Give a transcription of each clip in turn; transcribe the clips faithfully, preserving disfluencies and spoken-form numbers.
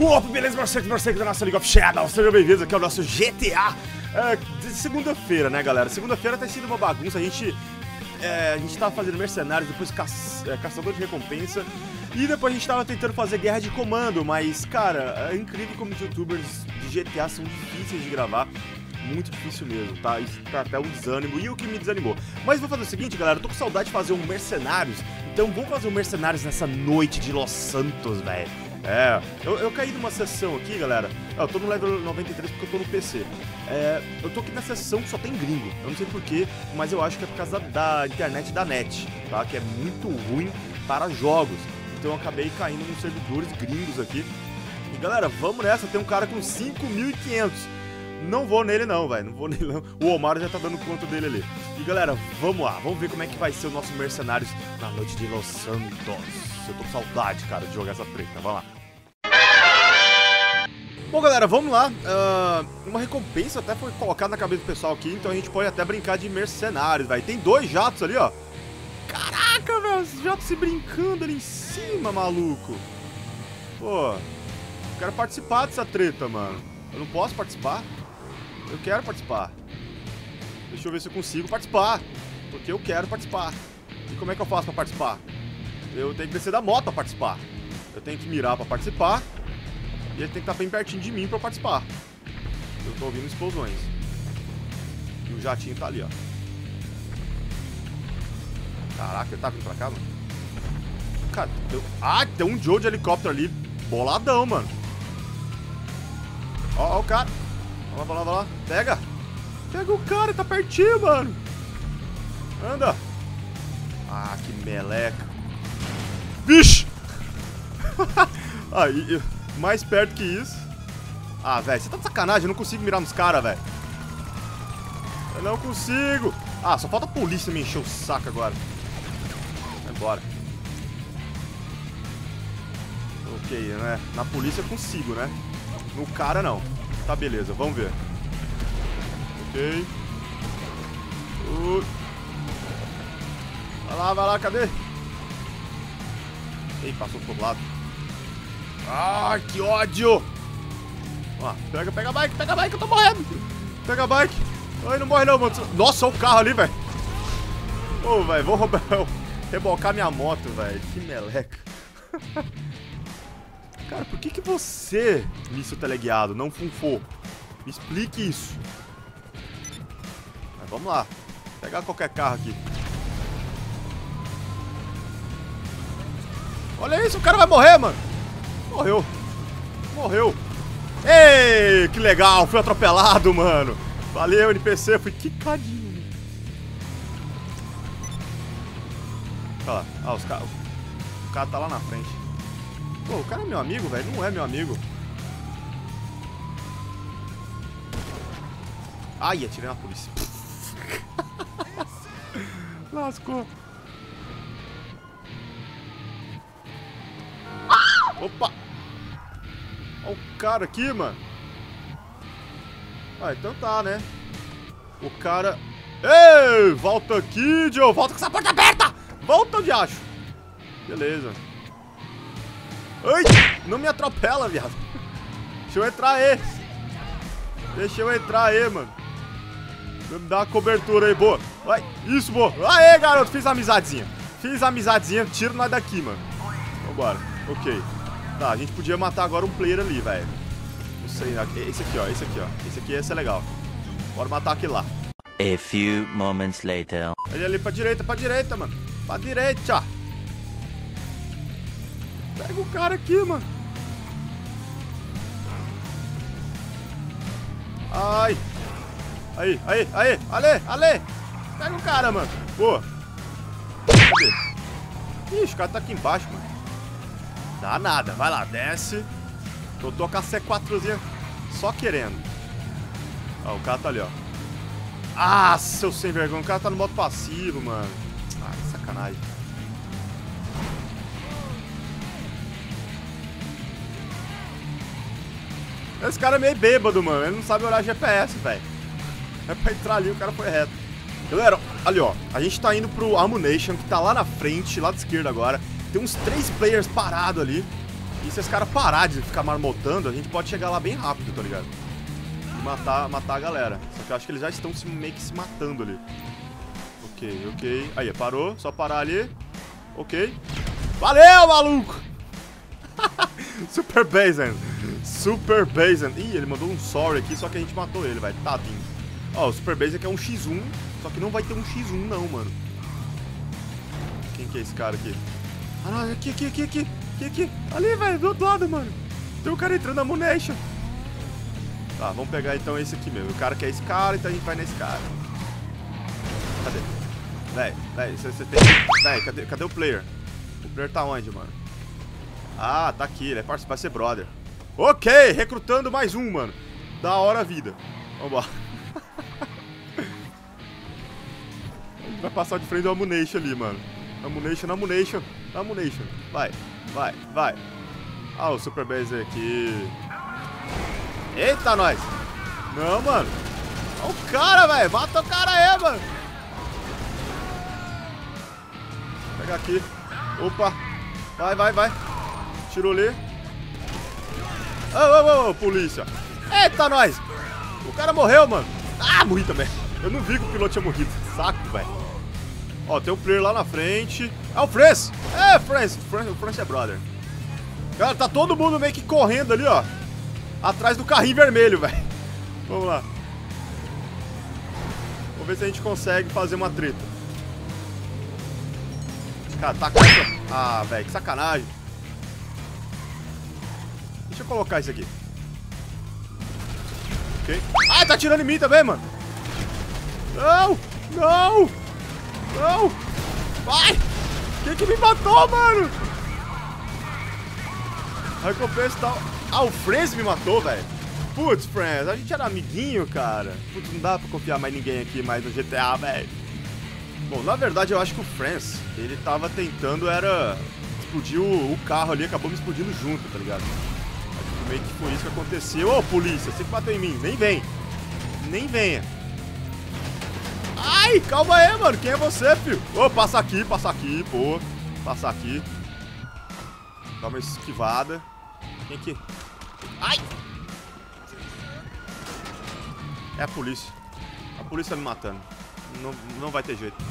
Opa, beleza, parceiro, parceiro da nossa League of Shadows, sejam bem-vindos aqui ao nosso G T A é, de segunda-feira, né, galera? Segunda-feira tá sendo uma bagunça, a gente, é, a gente tava fazendo mercenários, depois ca é, caçador de recompensa, e depois a gente tava tentando fazer guerra de comando, mas, cara, é incrível como os youtubers de G T A são difíceis de gravar. Muito difícil mesmo, tá? Isso tá até um desânimo, e o que me desanimou. Mas vou fazer o seguinte, galera, eu tô com saudade de fazer um Mercenários, então vamos fazer um Mercenários nessa noite de Los Santos, velho. É, eu, eu caí numa sessão aqui, galera. Eu tô no level noventa e três porque eu tô no P C. É, eu tô aqui na sessão que só tem gringo. Eu não sei porquê, mas eu acho que é por causa da, da internet da net, tá? Que é muito ruim para jogos. Então eu acabei caindo nos servidores gringos aqui. E galera, vamos nessa. Tem um cara com cinco mil e quinhentos. Não vou nele não, velho. Não vou nele não. O Omar já tá dando conta dele ali. E galera, vamos lá. Vamos ver como é que vai ser o nosso Mercenários na noite de Los Santos. Eu tô com saudade, cara, de jogar essa treta. Vamos lá. Bom, galera, vamos lá. Uh, uma recompensa até foi colocada na cabeça do pessoal aqui, então a gente pode até brincar de mercenários, velho. Tem dois jatos ali, ó. Caraca, velho, os jatos se brincando ali em cima, maluco. Pô, eu quero participar dessa treta, mano. Eu não posso participar? Eu quero participar. Deixa eu ver se eu consigo participar, porque eu quero participar. E como é que eu faço pra participar? Eu tenho que descer da moto pra participar. Eu tenho que mirar pra participar. E ele tem que estar bem pertinho de mim pra participar. Eu tô ouvindo explosões. E o jatinho tá ali, ó. Caraca, ele tá vindo pra cá, mano? Cara, tem... Ah, tem um Joe de helicóptero ali. Boladão, mano. Ó, ó o cara. Vai lá, vai lá, vai lá. Pega. Pega o cara, ele tá pertinho, mano. Anda. Ah, que meleca. Vixe! Aí, mais perto que isso. Ah, velho, você tá de sacanagem, eu não consigo mirar nos caras, velho. Eu não consigo. Ah, só falta a polícia me encher o saco agora. Vai embora. Ok, né? Na polícia eu consigo, né? No cara não. Tá, beleza, vamos ver. Ok. Uh. Vai lá, vai lá, cadê? Ei, passou pro outro lado. Ah, que ódio! Ó, pega, pega a bike, pega a bike, eu tô morrendo! Pega a bike! Ai, não morre não, mano. Nossa, olha o carro ali, velho! Ô, oh, velho, vou roubar, rebocar minha moto, velho. Que meleca. Cara, por que que você, míssil teleguiado, não funfou? Me explique isso. Mas vamos lá. Pegar qualquer carro aqui. Olha isso, o cara vai morrer, mano. Morreu. Morreu. Ei, que legal. Fui atropelado, mano. Valeu, N P C. Fui quicadinho. Olha lá. Ah, os caras. O cara tá lá na frente. Pô, o cara é meu amigo, velho. Não é meu amigo. Ai, atirei na polícia. Lascou. Opa! Olha o cara aqui, mano. Ah, então tá, né? O cara... Ei! Volta aqui, Joe! Volta com essa porta aberta! Volta, onde acho? Beleza. Ai! Não me atropela, viado. Deixa eu entrar aí. Deixa eu entrar aí, mano. Me dá uma cobertura aí, boa. Vai. Isso, boa. Aê, garoto. Fiz amizadezinha. Fiz amizadezinha. Tira nós daqui, mano. Vambora. Ok. Tá, a gente podia matar agora um player ali, velho. Não sei, esse aqui, ó, esse aqui, ó. Esse aqui, esse é legal. Bora matar aquele lá. A few moments later. Ele ali pra direita, pra direita, mano. Pra direita. Pega o cara aqui, mano. Ai. Aí, aí, aí. Ale, ale. Pega o cara, mano. Boa. Cadê? Ixi, o cara tá aqui embaixo, mano. Dá nada, vai lá, desce. Eu tô com a C quatrozinha só querendo. Ó, o cara tá ali, ó. Ah, seu sem vergonha, o cara tá no modo passivo, mano. Ah, que sacanagem. Esse cara é meio bêbado, mano. Ele não sabe olhar G P S, velho. É pra entrar ali, o cara foi reto. Galera, ali, ó. A gente tá indo pro Ammunition, que tá lá na frente, lá da esquerda agora. Tem uns três players parados ali. E se esse cara parar de ficar marmotando, a gente pode chegar lá bem rápido, tá ligado? E matar, matar a galera. Só que eu acho que eles já estão se, meio que se matando ali. Ok, ok. Aí, parou. Só parar ali. Ok. Valeu, maluco! Super Basen. Super Basen. Ih, ele mandou um sorry aqui, só que a gente matou ele, velho. Tadinho. Ó, o Super Basen aqui é um xis um, só que não vai ter um xis um não, mano. Quem que é esse cara aqui? Ah, não, aqui, aqui, aqui, aqui. Aqui, aqui. Ali, velho, do outro lado, mano. Tem um cara entrando na Ammunition. Tá, vamos pegar então esse aqui mesmo. O cara quer esse cara, então a gente vai nesse cara. Cadê? Véi, véi, você tem... Véi, cadê, cadê o player? O player tá onde, mano? Ah, tá aqui, ele é parceiro, vai ser brother. Ok, recrutando mais um, mano. Da hora a vida. Vambora. Ele vai passar de frente do Ammunition ali, mano. Ammunition, Ammunition, Ammunition. Vai, vai, vai. Ah, o Super Base aqui. Eita, nós. Não, mano. Olha o cara, velho. Mata o cara aí, mano. Vou pegar aqui. Opa. Vai, vai, vai. Tirou ali. Ô, ô, ô, polícia. Eita, nós. O cara morreu, mano. Ah, morri também. Eu não vi que o piloto tinha morrido. Saco, velho. Ó, tem um player lá na frente. É o Franz. É, Franz. O Franz é brother. Cara, tá todo mundo meio que correndo ali, ó. Atrás do carrinho vermelho, velho. Vamos lá. Vamos ver se a gente consegue fazer uma treta. Cara, tá com essa... Ah, velho, que sacanagem. Deixa eu colocar isso aqui. Ok. Ah, tá atirando em mim também, mano. Não! Não! Não! Vai! Quem que me matou, mano? A recompensa tal. Ah, o Franz me matou, velho. Putz, Franz, a gente era amiguinho, cara. Putz, não dá pra confiar mais ninguém aqui mais no G T A, velho. Bom, na verdade eu acho que o Franz, ele tava tentando, era explodir o, o carro ali, acabou me explodindo junto, tá ligado? Acho que meio que foi isso que aconteceu. Ô, polícia, você que bateu em mim, nem vem. Nem venha. Ai, calma aí, mano, quem é você, filho? Ô, passa aqui, passa aqui, pô. Passa aqui. Dá uma esquivada. Quem aqui? Ai! É a polícia. A polícia tá me matando. Não, não vai ter jeito.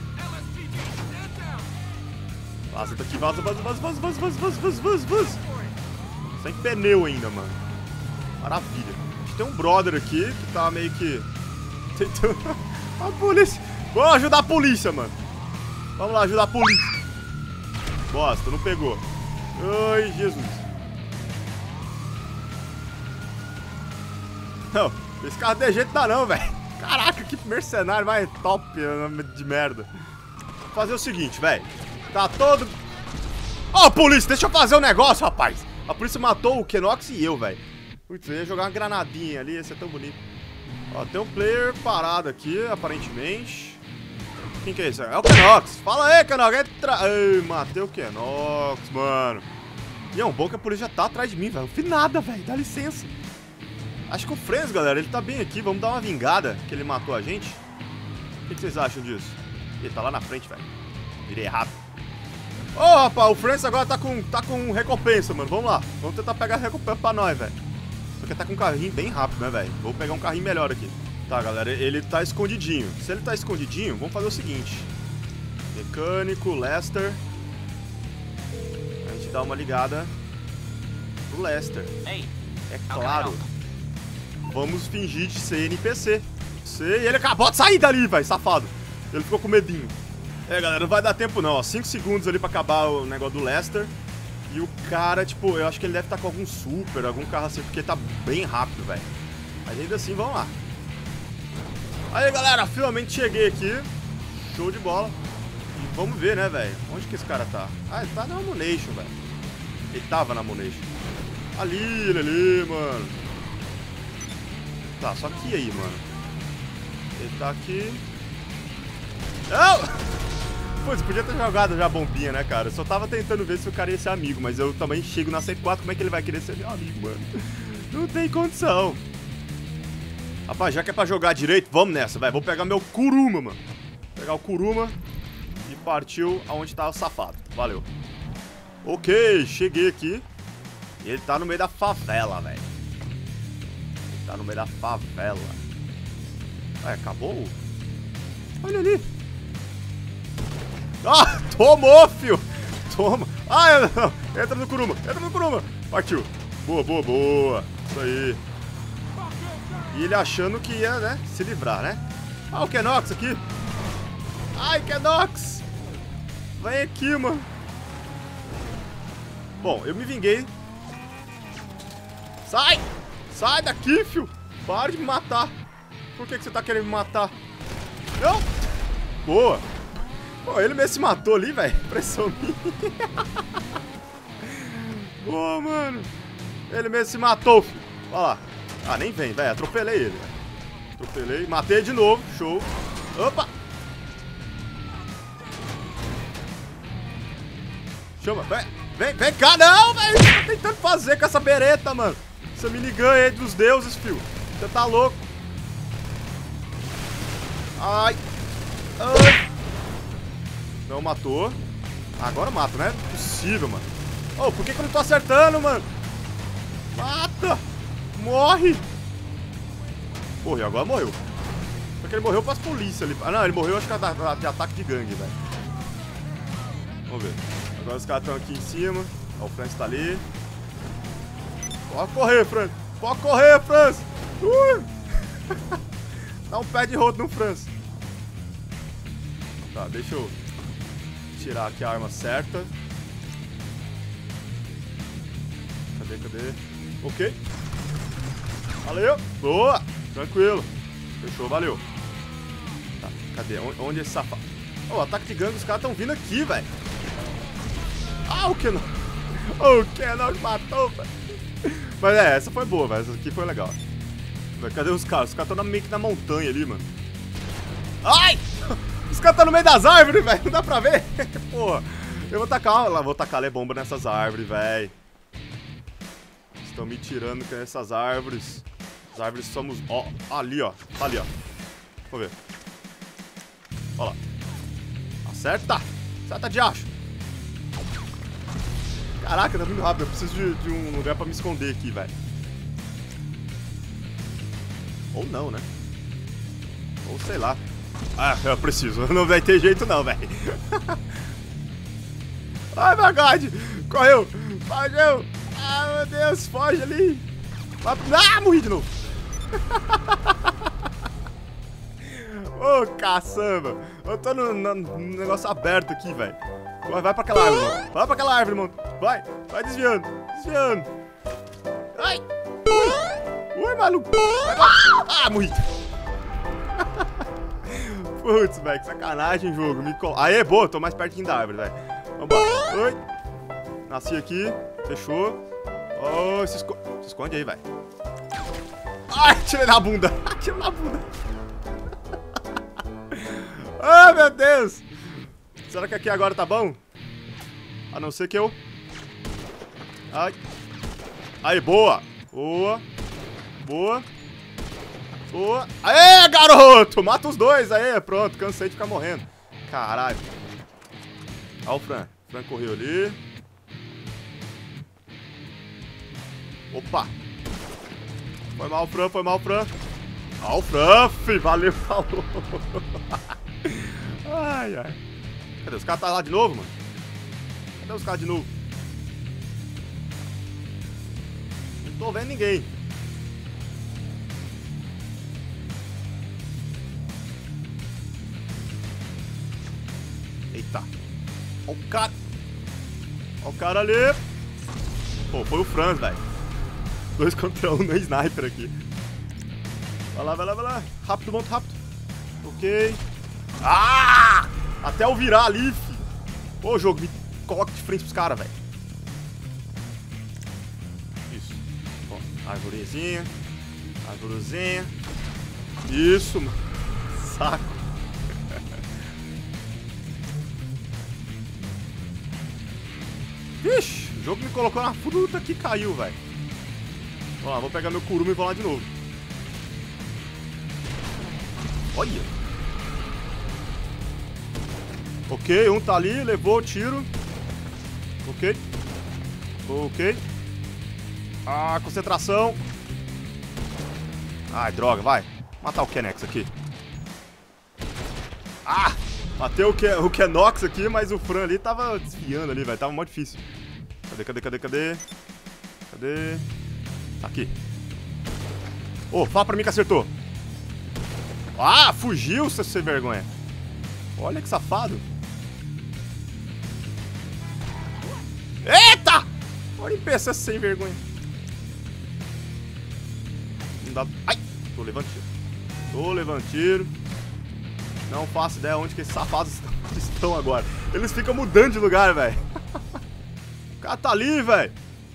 Vaza daqui, vaza, vaza, vaza, vaza, vaza, vaza, vaza, vaza, vaza, vaza. Sem pneu ainda, mano. Maravilha. A gente tem um brother aqui que tá meio que... tentando... A polícia. Vamos ajudar a polícia, mano. Vamos lá, ajudar a polícia. Bosta, não pegou. Ai, Jesus. Não, esse carro de jeito dá não, velho. Caraca, que mercenário mais top de merda. Vou fazer o seguinte, velho. Tá todo... Ô, oh, polícia, deixa eu fazer um negócio, rapaz. A polícia matou o Kenox e eu, velho. Putz, eu ia jogar uma granadinha ali, ia ser tão bonito. Ó, tem um player parado aqui, aparentemente. Quem que é esse? É o Kenox. Fala aí, Kenox. Entra... Ai, matei o Kenox, mano. E é um bom que a polícia já tá atrás de mim, velho. Não fiz nada, velho. Dá licença. Acho que o Franz, galera, ele tá bem aqui. Vamos dar uma vingada que ele matou a gente. O que, que vocês acham disso? Ele tá lá na frente, velho. Virei errado. Ô, oh, rapaz, o Franz agora tá com, tá com recompensa, mano. Vamos lá. Vamos tentar pegar a recompensa pra nós, velho. Só que tá com um carrinho bem rápido, né, velho? Vou pegar um carrinho melhor aqui. Tá, galera, ele tá escondidinho. Se ele tá escondidinho, vamos fazer o seguinte. Mecânico, Lester. A gente dá uma ligada pro Lester. É claro. Vamos fingir de ser N P C. Sei, e ele acabou de sair dali, velho, safado. Ele ficou com medinho. É, galera, não vai dar tempo não, ó. cinco segundos ali pra acabar o negócio do Lester. E o cara, tipo, eu acho que ele deve estar com algum super, algum carro assim, porque ele tá bem rápido, velho. Mas ainda assim, vamos lá. Aí, galera, finalmente cheguei aqui. Show de bola. E vamos ver, né, velho? Onde que esse cara tá? Ah, ele tá na Ammunition, velho. Ele tava na Ammunition. Ali, ele ali, mano. Tá, só que aí, mano. Ele tá aqui. Não! Putz, podia ter jogado já a bombinha, né, cara? Eu só tava tentando ver se o cara ia ser amigo, mas eu também chego na C quatro, como é que ele vai querer ser meu amigo, mano? Não tem condição. Rapaz, já que é pra jogar direito, vamos nessa, vai. Vou pegar meu Kuruma, mano. Vou pegar o Kuruma e partiu aonde tá o safado. Valeu. Ok, cheguei aqui. E ele tá no meio da favela, velho. Ele tá no meio da favela. Ué, acabou? Olha ali. Ah, tomou, fio. Toma. Ah, não. Entra no Kuruma. Entra no Kuruma. Partiu. Boa, boa, boa. Isso aí. E ele achando que ia, né, se livrar, né? Ah, o Kenox aqui. Ai, Kenox. Vem aqui, mano. Bom, eu me vinguei. Sai! Sai daqui, fio. Para de me matar. Por que, que você tá querendo me matar? Não! Boa. Pô, ele mesmo se matou ali, velho. Pressão minha. Boa, mano. Ele mesmo se matou, filho. Olha lá. Ah, nem vem, velho. Atropelei ele. Véio. Atropelei. Matei de novo. Show. Opa. Chama. Vem, vem, vem cá. Não, velho. O que você tá tentando fazer com essa bereta, mano? Essa minigun aí dos deuses, filho. Você tá louco. Ai. Ai. Não matou. Agora mata, né? Impossível, mano. Oh, por que, que eu não tô acertando, mano? Mata! Morre! Morreu, agora morreu. Só que ele morreu pras polícias ali. Ah, não, ele morreu acho que é de ataque de gangue, velho. Vamos ver. Agora os caras estão aqui em cima. Ó, o Franz tá ali. Pode correr, Franz. Pode correr, Franz. Uh! Dá um pé de rodo no Franz. Tá, deixa eu tirar aqui a arma certa. Cadê, cadê? Ok. Valeu. Boa. Tranquilo. Fechou, valeu. Tá, cadê? Onde é esse safado? Ó, oh, ataque de gangue, os caras estão vindo aqui, velho. Ah, o Kenox. O Kenox matou, velho. Mas é, essa foi boa, velho. Essa aqui foi legal. Cadê os caras? Os caras estão meio que na montanha ali, mano. Ai! Os caras estão no meio das árvores, velho. Não dá pra ver. Porra. Eu vou tacar, lá, vou tacar bomba nessas árvores, velho. Estão me tirando com essas árvores. As árvores somos... Ó, ali, ó. Ali, ó. Vamos ver. Ó lá. Acerta. Acerta de acho. Caraca, tá vindo rápido. Eu preciso de, de um lugar pra me esconder aqui, velho. Ou não, né? Ou sei lá. Ah, eu preciso. Não vai ter jeito não, velho. Ai, my God. Correu. Correu. Ah, meu Deus. Foge ali. Ah, morri de novo. Ô, oh, caçamba. Eu tô no, no, no negócio aberto aqui, velho. Vai pra aquela árvore, mano. Vai pra aquela árvore, mano. Vai. Vai desviando. Desviando. Ai. Ui, Ui maluco. Ah, morri. Putz, velho, que sacanagem, jogo. Me col... Aê, boa, tô mais pertinho da árvore, velho. Vambora. Oi. Nasci aqui. Fechou. Oh, se, esco... se esconde aí, velho. Ai, tirei na bunda. Tirei na bunda. Ai, meu Deus. Será que aqui agora tá bom? A não ser que eu... Ai. Aí, boa. Boa. Boa. Boa. Aê, garoto! Mata os dois, aê. Pronto, cansei de ficar morrendo. Caralho. Ó o Fran. O Fran correu ali. Opa. Foi mal, Fran. Foi mal, Fran. Ó o Fran, filho. Valeu, falou. Ai, ai. Cadê? Os caras tá lá de novo, mano? Cadê os caras de novo? Não tô vendo ninguém. Eita. Ó o cara. Ó o cara ali. Pô, foi o Franz, velho. Dois contra um no sniper aqui. Vai lá, vai lá, vai lá. Rápido, muito rápido. Ok. Ah! Até eu virar ali, filho. Ô, jogo, me coloca de frente pros caras, velho. Isso. Ó, arvorezinha. Arvorezinha. Isso, mano. Saco. Vixe, o jogo me colocou na fruta que caiu, velho. Vamos lá, vou pegar meu Kuruma e vou lá de novo. Olha. Ok, um tá ali, levou o tiro. Ok. Ok. Ah, concentração. Ai, droga, vai. Matar o Kenex aqui. Ah! Matei o, Ke o Kenox aqui, mas o Fran ali tava desviando ali, velho. Tava mó difícil. Cadê, cadê, cadê, cadê? Cadê? Tá aqui. Ô, oh, fala pra mim que acertou. Ah, fugiu, seu sem vergonha. Olha que safado. Eita! Olha em P C sem vergonha. Não dá... Ai! Tô levando tiro. Tô levando tiro. Não faço ideia onde que esses safados estão agora. Eles ficam mudando de lugar, velho. O cara tá ali, velho.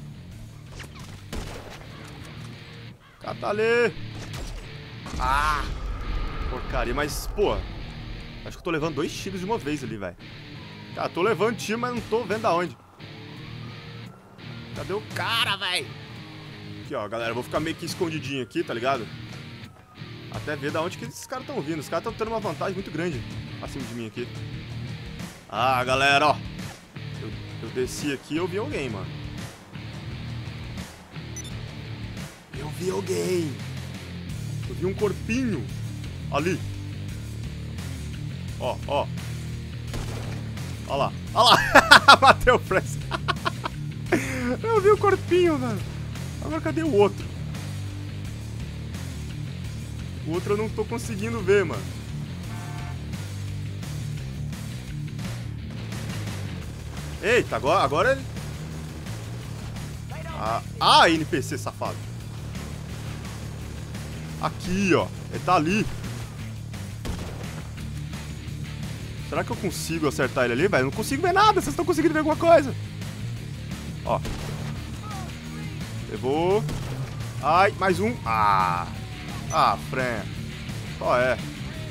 O cara tá ali. Ah! Porcaria, mas, pô, acho que eu tô levando dois tiros de uma vez ali, velho. Cara, tô levando tiro, mas não tô vendo aonde. Cadê o cara, velho? Aqui, ó, galera, eu vou ficar meio que escondidinho aqui, tá ligado? Até ver da onde que esses caras estão vindo. Os caras estão tendo uma vantagem muito grande acima de mim aqui. Ah, galera, ó. Eu, eu desci aqui e eu vi alguém, mano. Eu vi alguém. Eu vi um corpinho. Ali. Ó, ó. Ó lá. Ó lá. Bateu o press. Eu vi o corpinho, velho. Agora cadê o outro? O outro eu não tô conseguindo ver, mano. Eita, agora, agora ele... Ah, ah, N P C safado. Aqui, ó. Ele tá ali. Será que eu consigo acertar ele ali, velho? Não consigo ver nada. Vocês estão conseguindo ver alguma coisa? Ó. Levou. Ai, mais um. Ah. Ah, Fran. Qual é?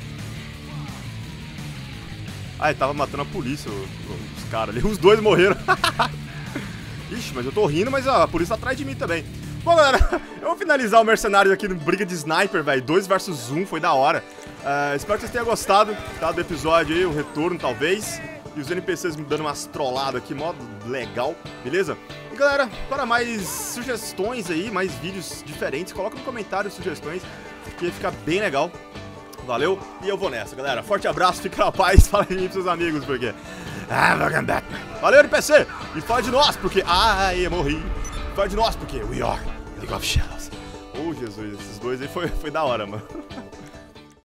Ah, ele tava matando a polícia, os, os caras ali. Os dois morreram. Ixi, mas eu tô rindo, mas a polícia tá atrás de mim também. Bom, galera, eu vou finalizar o Mercenários aqui no Briga de Sniper, velho. dois versus um, foi da hora. Uh, espero que vocês tenham gostado, tá, do episódio aí, o retorno, talvez. E os N P Cs me dando umas trolladas aqui, modo legal, beleza? E, galera, para mais sugestões aí, mais vídeos diferentes, coloca no comentário sugestões, que ia ficar bem legal. Valeu, e eu vou nessa, galera. Forte abraço, fica na paz, fala aí pros seus amigos, porque... Ah, valeu, N P C! E fala de nós, porque... Ah, eu morri. Fala de nós, porque we are League of Shadows. Oh, Jesus, esses dois aí foi, foi da hora, mano.